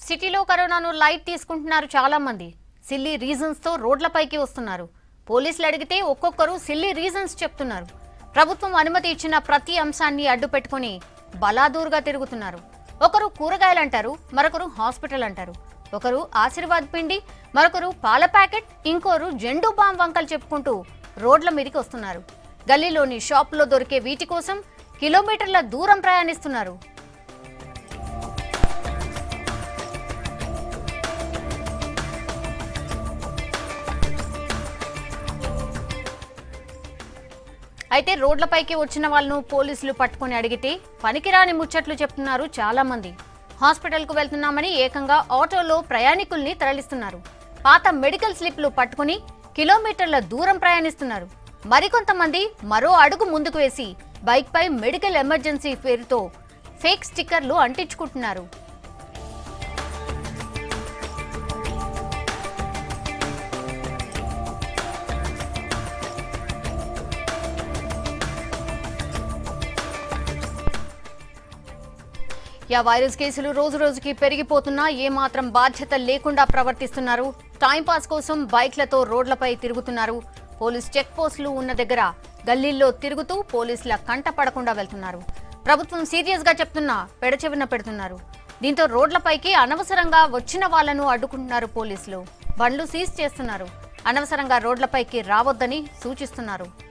సిటీలో కరోనాను లైట్ తీసుకుంటున్నారు చాలా మంది. సిల్లీ రీజన్స్ తో రోడ్లపైకి వస్తున్నారు. పోలీసులు అడిగితే ఒక్కొక్కరు సిల్లీ రీజన్స్ చెప్తున్నారు. ప్రభుత్వం అనుమతి ఇచ్చిన ప్రతి అంశాన్ని అడ్డు పెట్టుకొని బలాదూరుగా తిరుగుతున్నారు. ఒకరు కూరగాయలు అంటారు, మరొకరు హాస్పిటల్ అంటారు. ఒకరు ఆశీర్వాద్ పిండి, మరొకరు పాల ప్యాకెట్, ఇంకోరు జెండు బామ్ వంకలు చెప్పుకుంటూ రోడ్ల మీదకి వస్తున్నారు. గల్లీలోని షాపులో దొరికే వీటి కోసం కిలోమీటర్ల దూరం ప్రయాణిస్తున్నారు. అయితే రోడ్లపైకి వచ్చిన వాళ్ళను పోలీసులు పట్టుకుని అడిగితే పనికిరాని ముచ్చట్లు చెప్తున్నారు చాలా మంది. హాస్పిటల్కు వెళ్తున్నామని ఏకంగా ఆటోలో ప్రయాణికుల్ని తరలిస్తున్నారు. పాత మెడికల్ స్లిప్లు పట్టుకుని కిలోమీటర్ల దూరం ప్రయాణిస్తున్నారు. మరికొంతమంది మరో అడుగు ముందుకు వేసి బైక్ పై మెడికల్ ఎమర్జెన్సీ పేరుతో ఫేక్ స్టిక్కర్లు అంటించుకుంటున్నారు. వైరస్ కేసులు రోజు రోజుకి పెరిగిపోతున్నా ఏమాత్రం బాధ్యత లేకుండా ప్రవర్తిస్తున్నారు. టైంపాస్ కోసం బైక్లతో రోడ్లపై తిరుగుతున్నారు. పోలీస్ చెక్ పోస్టులు ఉన్న దగ్గర గల్లీల్లో తిరుగుతూ పోలీసుల కంట పడకుండా వెళ్తున్నారు. ప్రభుత్వం సీరియస్ గా చెప్తున్నా పెడచెవిన పెడుతున్నారు. దీంతో రోడ్లపైకి అనవసరంగా వచ్చిన వాళ్లను అడ్డుకుంటున్నారు పోలీసులు. బండ్లు సీజ్ చేస్తున్నారు. అనవసరంగా రోడ్లపైకి రావద్దని సూచిస్తున్నారు.